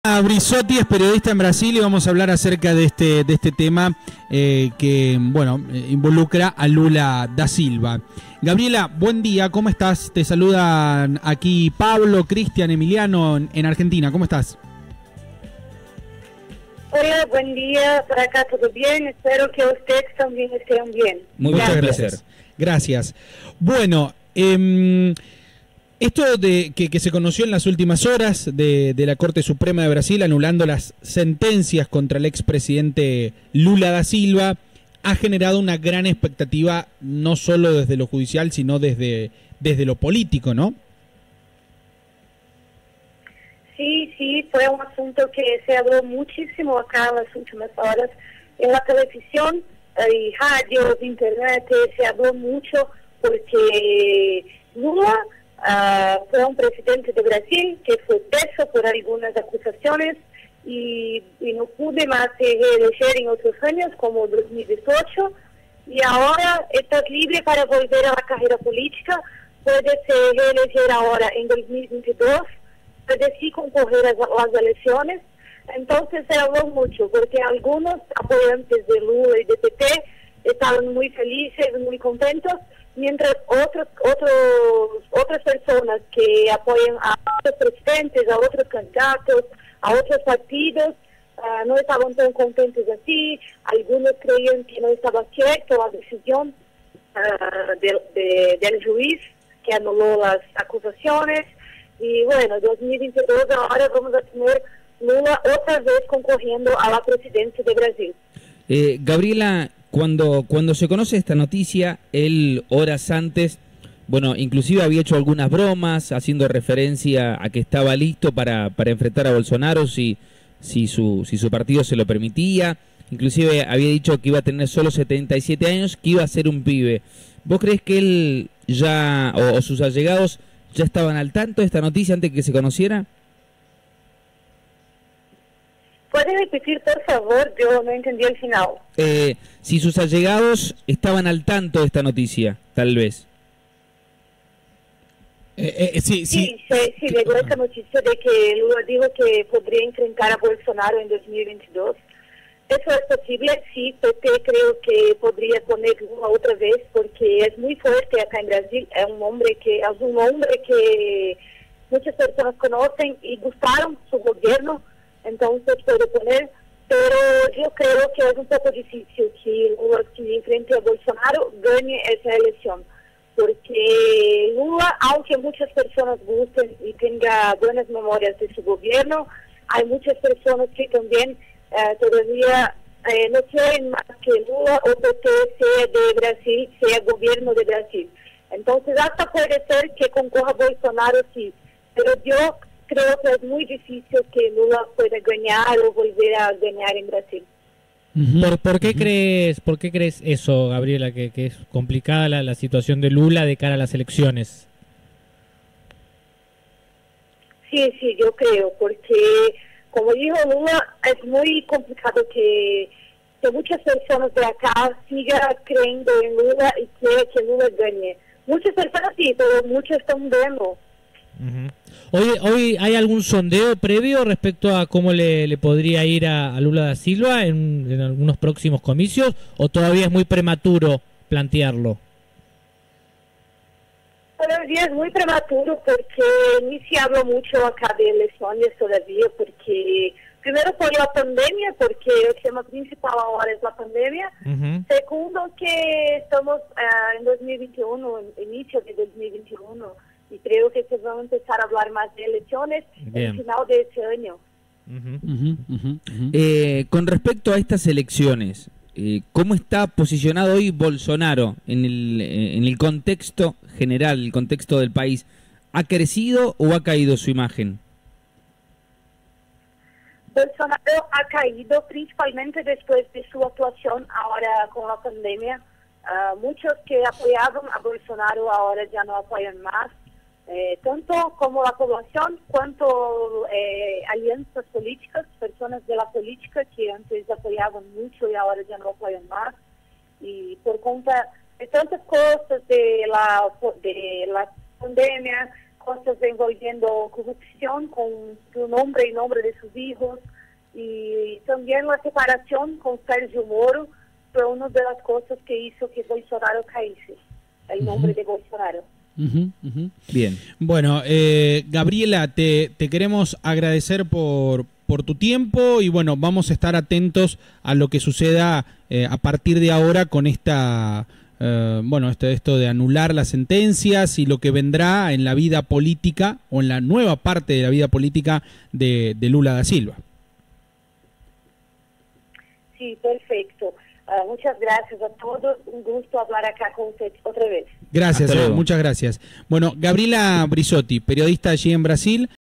Brizotti es periodista en Brasil y vamos a hablar acerca de este tema que, bueno, involucra a Lula da Silva. Gabriela, buen día, ¿cómo estás? Te saludan aquí Pablo, Cristian, Emiliano en Argentina, ¿cómo estás? Hola, buen día, por acá todo bien, espero que ustedes también estén bien. Muchas gracias. Gracias. Bueno, esto de que se conoció en las últimas horas de la Corte Suprema de Brasil anulando las sentencias contra el expresidente Lula da Silva ha generado una gran expectativa no solo desde lo judicial sino desde lo político, ¿no? Sí, fue un asunto que se habló muchísimo acá en las últimas horas en la televisión y radios, internet, se habló mucho porque Lula fue un presidente de Brasil que fue preso por algunas acusaciones y no pude más reelegir en otros años como 2018 y ahora está libre para volver a la carrera política, puede reelegir ahora en 2022, puede sí concurrir a las elecciones. Entonces se habló mucho porque algunos apoyantes de Lula y de PT estaban muy felices, muy contentos, mientras otras personas que apoyan a otros presidentes, a otros candidatos, a otros partidos, no estaban tan contentos así. Algunos creían que no estaba cierta la decisión del juez que anuló las acusaciones. Y bueno, 2022 ahora vamos a tener Lula otra vez concurriendo a la presidencia de Brasil. Gabriela, cuando se conoce esta noticia, él horas antes, bueno, inclusive había hecho algunas bromas haciendo referencia a que estaba listo para enfrentar a Bolsonaro si su partido se lo permitía. Inclusive había dicho que iba a tener solo 77 años, que iba a ser un pibe. ¿Vos crees que él ya, o sus allegados, ya estaban al tanto de esta noticia antes de que se conociera? ¿Puede repetir, por favor? Yo no entendí el final. Si sus allegados estaban al tanto de esta noticia, tal vez. Sí, llegó esta noticia de que Lula dijo que podría enfrentar a Bolsonaro en 2022. Eso es posible, sí, porque creo que podría poner Lula otra vez, porque es muy fuerte acá en Brasil, es un hombre que muchas personas conocen y gustaron su gobierno, entonces puede poner, pero yo creo que es un poco difícil que Lula, que enfrente a Bolsonaro, gane esa elección, porque Lula, aunque muchas personas gusten y tenga buenas memorias de su gobierno, hay muchas personas que también todavía no quieren más que Lula o PT sea de Brasil, sea gobierno de Brasil. Entonces hasta puede ser que concurra Bolsonaro, sí, pero yo creo que es muy difícil que Lula pueda ganar o volver a ganar en Brasil. ¿Por qué crees eso, Gabriela, que es complicada la situación de Lula de cara a las elecciones? Sí, yo creo, porque como dijo Lula, es muy complicado que muchas personas de acá sigan creyendo en Lula y que Lula gane. Muchas personas sí, pero muchas están viendo. ¿Hoy hay algún sondeo previo respecto a cómo le podría ir a Lula da Silva en algunos próximos comicios, o todavía es muy prematuro plantearlo? Todavía es muy prematuro porque ni se habla mucho acá de elecciones todavía, porque primero por la pandemia, porque el tema principal ahora es la pandemia. Segundo, que estamos en 2021, inicio de 2021, y creo que se van a empezar a hablar más de elecciones al final de este año. Con respecto a estas elecciones, ¿cómo está posicionado hoy Bolsonaro en el contexto general, el contexto del país? ¿Ha crecido o ha caído su imagen? Bolsonaro ha caído principalmente después de su actuación ahora con la pandemia. Muchos que apoyaban a Bolsonaro ahora ya no apoyan más. Tanto como la población, cuanto alianzas políticas, personas de la política que antes apoyaban mucho y ahora ya no apoyan más. Y por cuenta de tantas cosas de la pandemia, cosas envolviendo corrupción con su nombre y nombre de sus hijos, y también la separación con Sergio Moro fue una de las cosas que hizo que Bolsonaro caíse, el nombre de Bolsonaro. Bien. Bueno, Gabriela, te queremos agradecer por tu tiempo y bueno, vamos a estar atentos a lo que suceda a partir de ahora con esta, esto de anular las sentencias y lo que vendrá en la vida política o en la nueva parte de la vida política de Lula da Silva. Sí, perfecto. Muchas gracias a todos. Un gusto hablar acá con usted otra vez. Gracias, muchas gracias. Bueno, Gabriela Brizotti, periodista allí en Brasil.